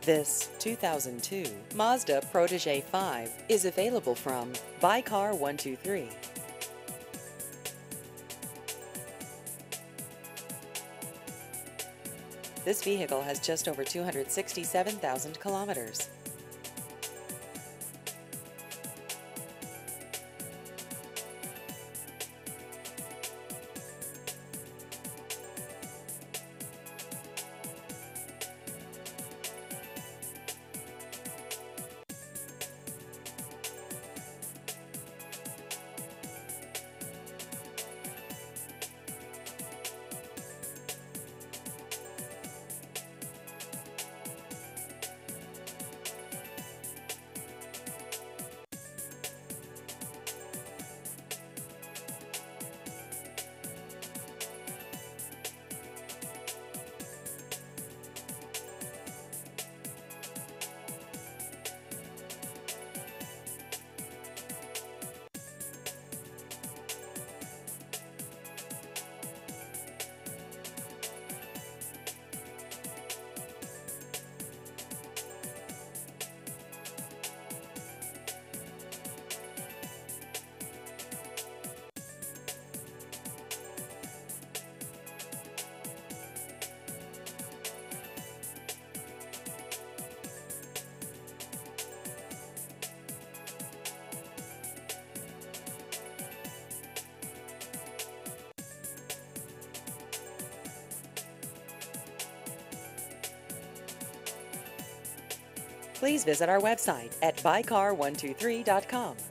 This 2002 Mazda Protege 5 is available from Buy Car 123. This vehicle has just over 267,000 kilometers. Please visit our website at buycar123.com.